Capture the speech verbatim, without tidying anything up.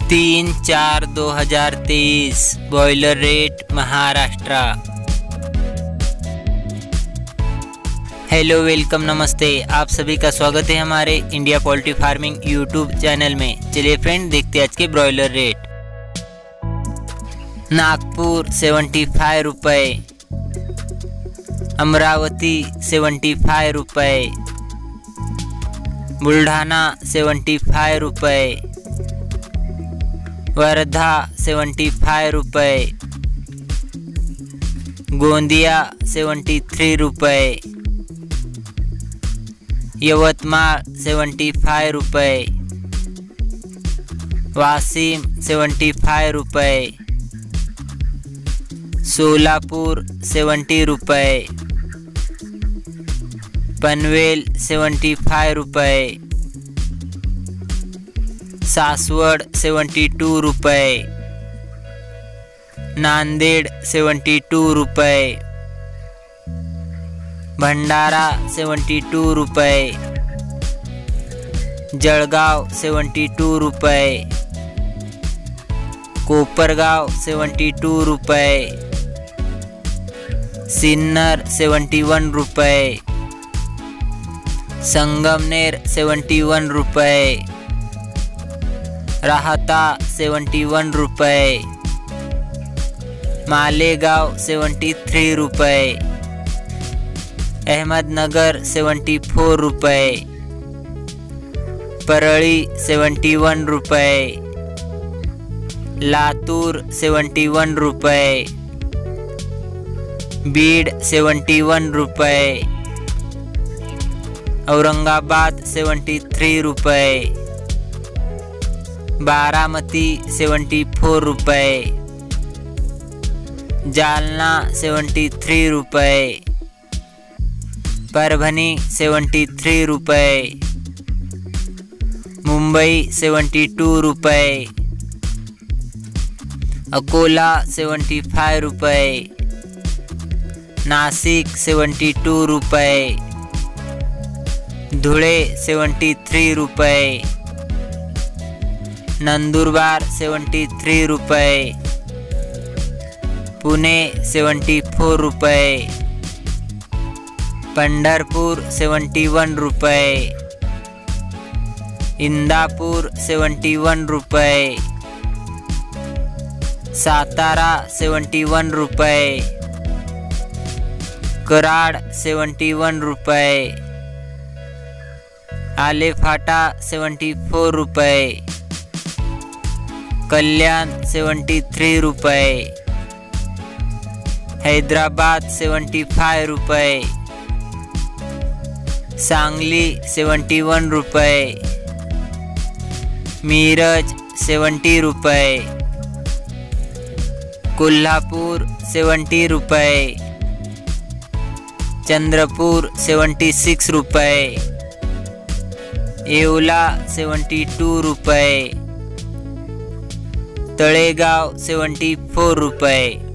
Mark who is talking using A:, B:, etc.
A: तीन चार दो हजार तेईस boiler rate Maharashtra. Hello welcome नमस्ते, आप सभी का स्वागत है हमारे India poultry farming YouTube channel में। चलिए फ्रेंड, देखते हैं आज के broiler rate. Nagpur seventy five रुपये, अमरावती सेवेंटी फाइव रुपये, बुल्ढाना सेवेंटी फाइव रुपये, वर्धा सेवेंटी फाइव रुपये, गोंदिया सेवेंटी थ्री रुपये, यवतमाळ सेवेंटी फाइव रुपये, वाशिम सेवेंटी फाइव रुपये, सोलापुर सेवेंटी रुपये, पनवेल सेवेंटी फाइव रुपये, सासवड सेवेंटी टू रुपये, नांदेड़ सेवेंटी टू रुपये, भंडारा सेवेंटी टू रुपये, जळगाव सेवेंटी टू रुपये, कोपरगाव सेवेंटी टू रुपये, सिन्नर सेवेंटी वन रुपये, संगमनेर सेवेंटी वन रुपये, राहता सेवेंटी वन रुपये, मालेगांव सेवेंटी थ्री रुपये, अहमदनगर सेवेंटी फोर रुपये, परळी सेवेंटी वन रुपये, लातूर सेवेंटी वन रुपये, बीड सेवेंटी वन रुपये, औरंगाबाद सेवेंटी थ्री रुपये, बारामती सेवेंटी फोर रुपये, जालना सेवेंटी थ्री रुपये, परभणी सेवेंटी थ्री रुपये, मुंबई सेवेंटी टू रुपये, अकोला सेवेंटी फाइव रुपये, नासिक सेवेंटी टू रुपये, धुळे सेवेंटी थ्री रुपये, नंदुरबार सेवेंटी थ्री रुपये, पुणे सेवेंटी फोर रुपये, पंढरपुर सेवेंटी वन रुपये, इंदापुर सेवेंटी वन रुपये, सातारा सेवेंटी वन रुपये, कराड सेवेंटी वन रुपये, आलेफाटा सेवेंटी फोर रुपये, कल्याण सेवेंटी थ्री रुपये, हैदराबाद सेवेंटी फाइव रुपये, सांगली सेवेंटी वन रुपये, मिरज सेवेंटी रुपये, कोल्हापुर सेवेंटी रुपये, चंद्रपुर सेवेंटी सिक्स रुपये, येवला सेवेंटी टू रुपये, तळेगाव सेवेंटी फोर रुपये।